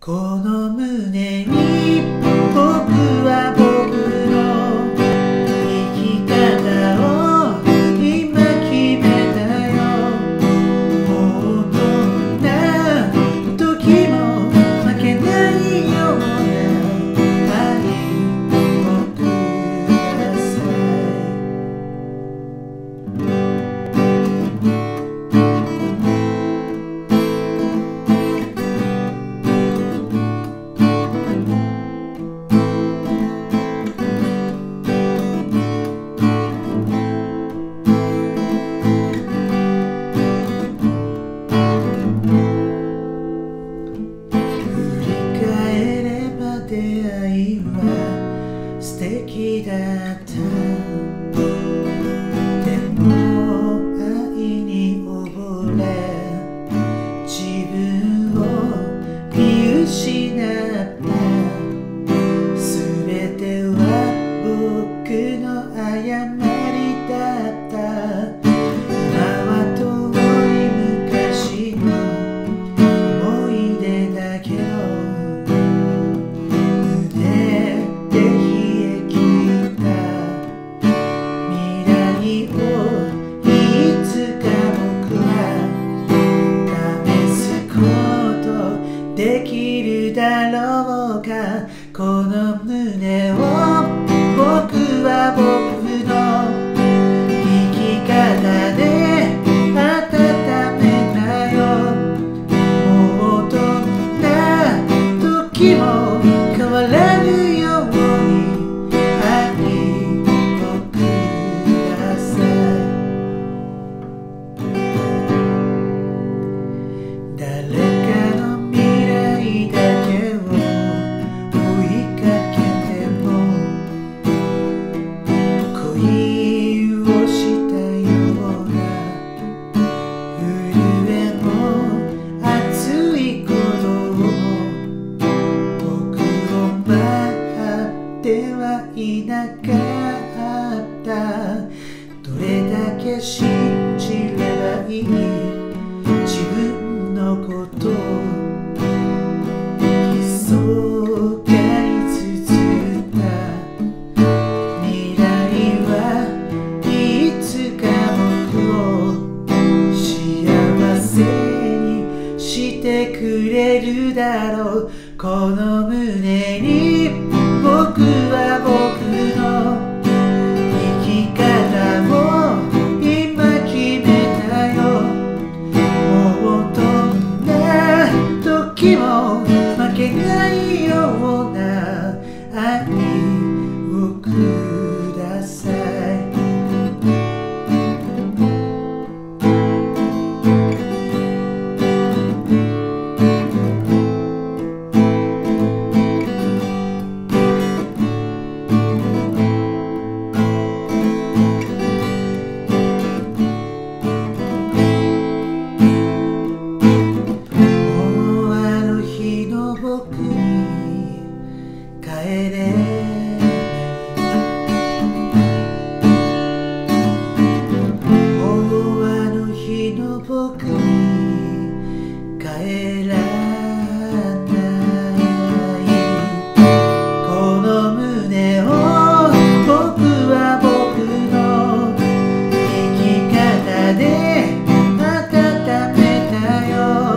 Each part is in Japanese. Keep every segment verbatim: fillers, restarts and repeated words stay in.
この胸に僕は僕の生き方を今決めたよ。もうどんな時も負けないような愛をくださ出会いは素敵だった。でも愛に溺れ自分を見失った。すべては僕の誤りだった。今は遠い昔の思い出だけどできるだろうか。この胸を僕は僕の生き方で温めたよ。もうどんな時も変わらぬように愛をください。誰ではいなかった。どれだけ信じればいい自分のことを密かに綴った未来はいつか僕を幸せにしてくれるだろう。この胸に僕は僕の生き方を今決めたよ。もうどんな時も負けないような愛をください。僕に帰れもうあの日の僕に帰らないこの胸を僕は僕の生き方で温めたよ。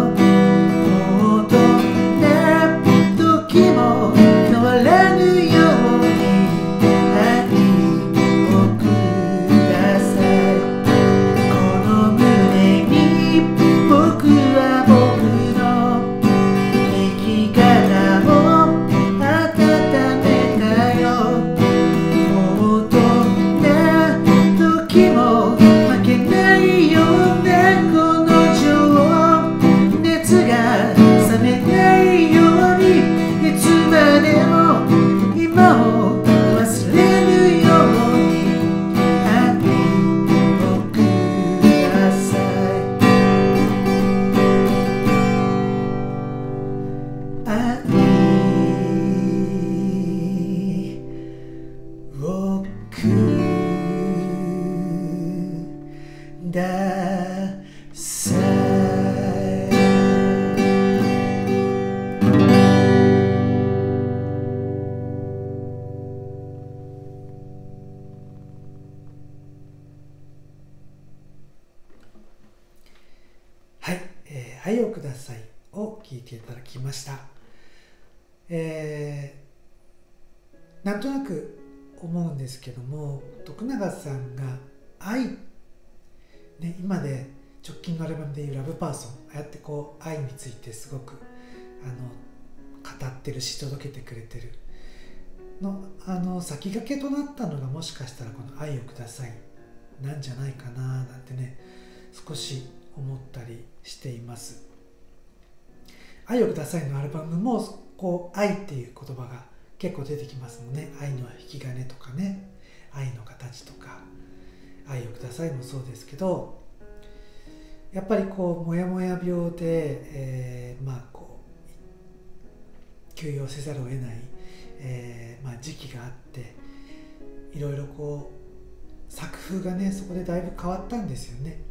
ださい。 きました。えー、なんとなく思うんですけども、徳永さんが愛、ね、今で直近のアルバムでいうラブパーソン、ああやってこう愛についてすごくあの語ってるし届けてくれてるの、あの先駆けとなったのがもしかしたらこの愛をくださいなんじゃないかななんてね、少し思ったりしています。愛をくださいのアルバムもこう愛っていう言葉が結構出てきますもんね。愛の引き金とかね、愛の形とか、愛をくださいもそうですけど、やっぱりこうモヤモヤ病で、えー、まあこう休養せざるを得ない、えーまあ、時期があって、いろいろこう作風がねそこでだいぶ変わったんですよね。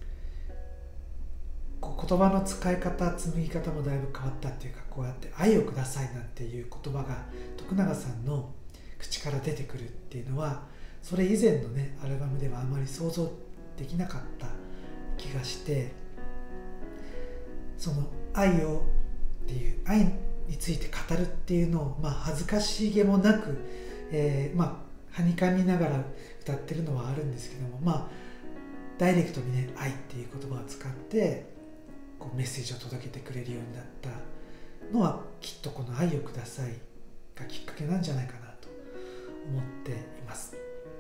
こう言葉の使い方、紡ぎ方もだいぶ変わったっていうか、こうやって愛をくださいなんていう言葉が徳永さんの口から出てくるっていうのは、それ以前のねアルバムではあまり想像できなかった気がして、その愛をっていう愛について語るっていうのを、まあ、恥ずかしげもなく、えー、まあはにかみながら歌ってるのはあるんですけども、まあダイレクトにね愛っていう言葉を使ってこうメッセージを届けてくれるようになったのは、きっとこの愛をくださいがきっかけなんじゃないかなと思っています。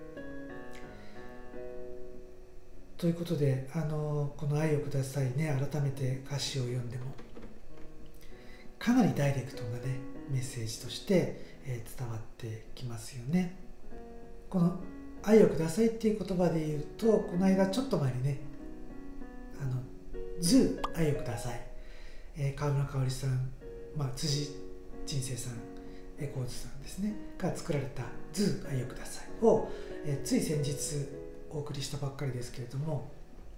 ということで、あのこの愛をくださいね、改めて歌詞を読んでもかなりダイレクトなねメッセージとして、えー、伝わってきますよね。この愛をくださいっていう言葉で言うと、この間ちょっと前にね、あのズー愛をください、えー、川村香織さん、まあ、辻人生さん、エコーズさんですねが作られたズー愛をくださいを、えー、つい先日お送りしたばっかりですけれども、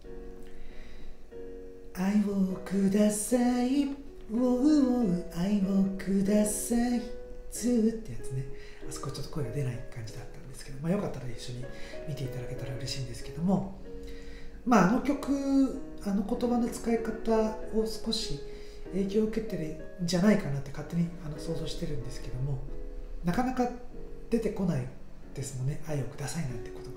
愛をください、ウォー愛をください、ズーってやつね、あそこちょっと声が出ない感じだったんですけど、まあ、よかったら一緒に見ていただけたら嬉しいんですけども、まあ、あの曲、あの言葉の使い方を少し影響を受けてるんじゃないかなって勝手にあの想像してるんですけども、なかなか出てこないですもんね、愛をくださいなんて言葉。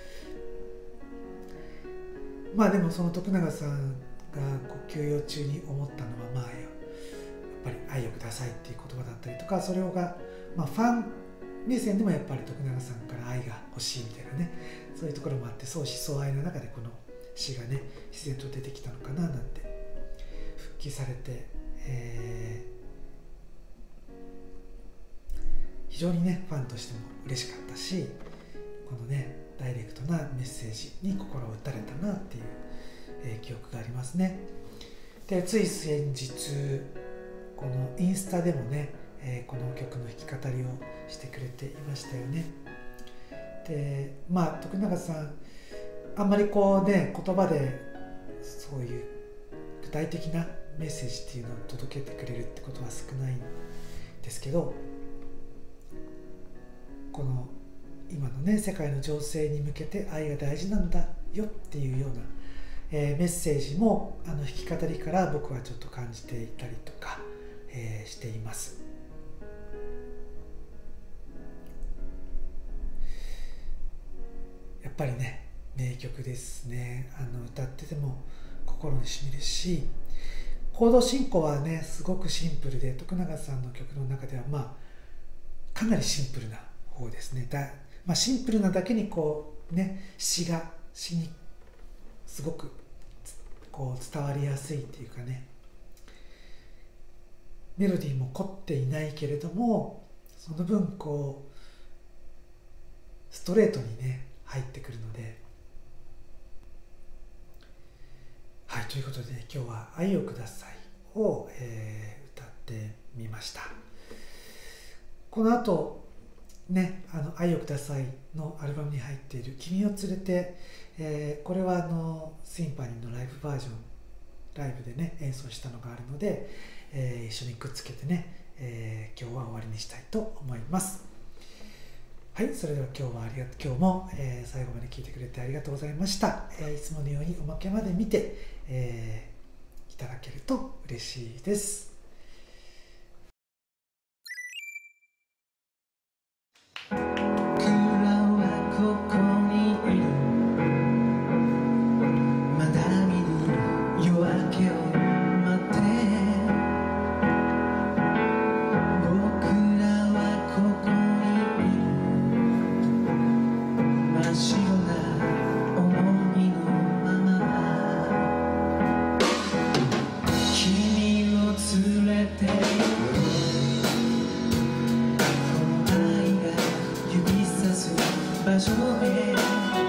まあでもその徳永さんがこう休養中に思ったのは、まあやっぱり愛をくださいっていう言葉だったりとか、それがまあファン目線でもやっぱり徳永さんから愛が欲しいみたいなね、そういうところもあって、相思相愛の中でこの詩がね自然と出てきたのかななんて、復帰されて、えー、非常にねファンとしても嬉しかったし、このねダイレクトなメッセージに心を打たれたなっていう、えー、記憶がありますね。でつい先日このインスタでもね、えー、この曲の弾き語りをしてくれていましたよね。でまあ徳永さんあんまりこうね言葉でそういう具体的なメッセージっていうのを届けてくれるってことは少ないんですけど、この今のね世界の情勢に向けて愛が大事なんだよっていうような、えー、メッセージもあの弾き語りから僕はちょっと感じていたりとか、えー、しています。やっぱりね名曲ですね。あの歌ってても心にしみるし、コード進行はねすごくシンプルで、徳永さんの曲の中ではまあかなりシンプルな方ですね。だ、まあ、シンプルなだけにこうね詩が詩にすごくこう伝わりやすいっていうかね、メロディーも凝っていないけれどもその分こうストレートにね入ってくるので、はい、ということで今日は愛をくださいを、えー、歌ってみました。この後ね、あの愛をくださいのアルバムに入っている君を連れて、えー、これはあのシンパニーのライブバージョン、ライブでね演奏したのがあるので、えー、一緒にくっつけてね、えー、今日は終わりにしたいと思います。はい、それでは今日はありが今日も、えー、最後まで聞いてくれてありがとうございました。えー、いつものようにおまけまで見て、えー、いただけると嬉しいです。 場所へ